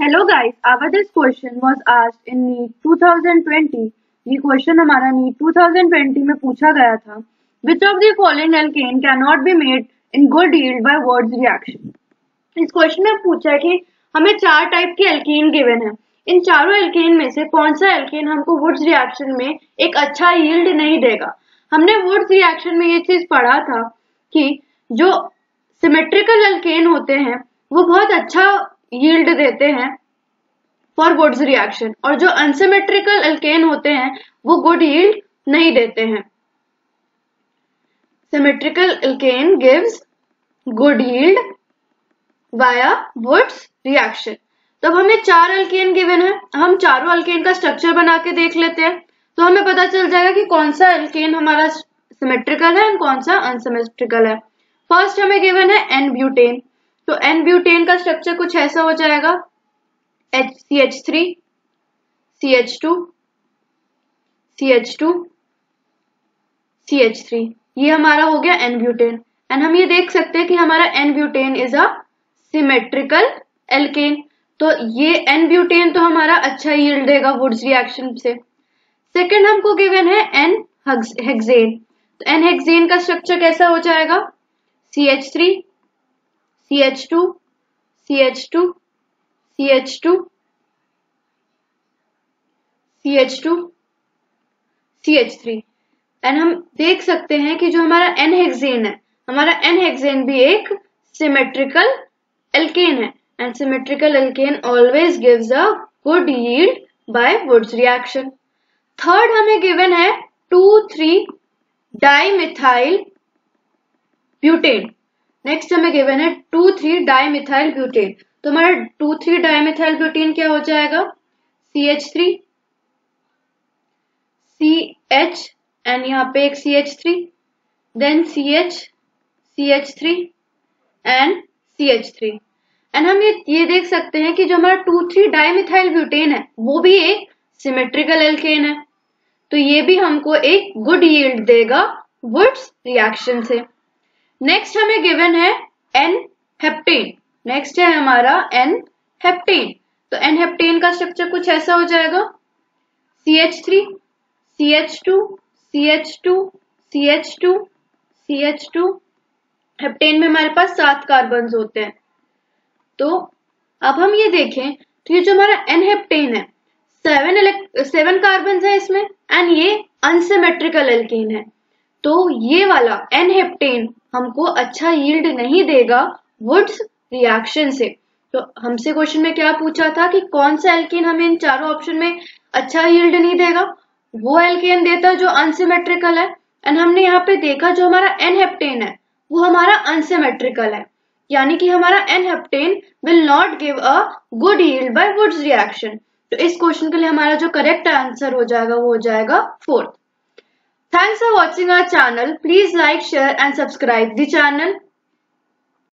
Hello guys, our this question was asked in NEET 2020. ये question हमारा NEET 2020 में पूछा गया था. Which of the following alkane cannot be made in good yield by Wurtz reaction? इस question में पूछा है कि हमें चार टाइप के एल्कीन गिवन है. इन चारों एल्केन में से कौन सा एल्केन हमको वुड्स रिएक्शन में एक अच्छा यील्ड नहीं देगा. हमने वुड्स रिएक्शन में ये चीज पढ़ा था कि जो सिमेट्रिकल एल्केन होते हैं वो बहुत अच्छा यील्ड देते हैं फॉर वुड्स रिएक्शन, और जो अनसिमेट्रिकल एल्केन होते हैं वो गुड यील्ड नहीं देते हैं. Symmetrical alkane gives good yield via Wurtz reaction. तब हमें चार एल्केन गिवन है, हम चारों एल्केन का स्ट्रक्चर बना के देख लेते हैं तो हमें पता चल जाएगा कि कौन सा एल्केन हमारा सिमेट्रिकल है और कौन सा अनसिमेट्रिकल है. फर्स्ट हमें गिवन है एन ब्यूटेन. तो एन ब्यूटेन का स्ट्रक्चर कुछ ऐसा हो जाएगा CH3 CH2 CH2 CH3. ये हमारा हो गया एन ब्यूटेन. एंड हम ये देख सकते हैं कि हमारा n butane is a symmetrical alkane. तो ये एन ब्यूटेन तो हमारा अच्छा यील्ड देगा वुड्स रिएक्शन से. सेकंड हमको गिवन है एन हेक्सेन. तो एन हेक्सेन का स्ट्रक्चर कैसा हो जाएगा CH3 CH2 CH2 CH2 CH2 CH3. And हम देख सकते हैं कि जो हमारा एन हेक्सेन है, हमारा एन हेक्सेन भी एक सिमेट्रिकल एल्केन है. And symmetrical alkane always gives a good yield by Wurtz reaction. Third हमें गिवन है 2,3 डाइमिथाइल ब्यूटेन. नेक्स्ट हमें गिवन है 2,3 डाइमिथाइल ब्यूटेन. तो हमारा 2,3 डाइमिथाइल ब्यूटेन क्या हो जाएगा CH3 CH एंड यहाँ पे एक CH3 then CH CH3 and CH3. And हम ये देख सकते हैं कि जो हमारा 2,3 डाइमिथाइल ब्यूटेन है वो भी एक सिमेट्रिकल एल्केन है. तो ये भी हमको एक गुड यील्ड देगा वुड्स रिएक्शन से. नेक्स्ट हमें गिवन है एन हेप्टेन. नेक्स्ट है हमारा एन हेप्टेन. तो एन हेप्टेन का स्ट्रक्चर कुछ ऐसा हो जाएगा CH3 CH2 CH2 CH2 CH2. Heptane में हमारे पास 7 कार्बन्स होते हैं. तो अब हम ये देखें तो ये जो हमारा एन हेप्टेन है 7 कार्बन्स है इसमें एंड ये अनसिमेट्रिकल एल्केन है. तो ये वाला एन हेप्टेन हमको अच्छा यील्ड नहीं देगा वुड्स रिएक्शन से. तो हमसे क्वेश्चन में क्या पूछा था कि कौन सा एल्केन हमें इन चारों ऑप्शन में अच्छा यील्ड नहीं देगा. वो एल्केन देता जो अनसिमेट्रिकल है. एंड हमने यहाँ पे देखा जो हमारा एन हेप्टेन है वो हमारा अनसिमेट्रिकल है, यानी कि हमारा n heptane will not give a good yield by Wurtz reaction. तो इस क्वेश्चन के लिए हमारा जो करेक्ट आंसर हो जाएगा वो हो जाएगा 4th. Thanks for watching our channel. Please like, share and subscribe the channel.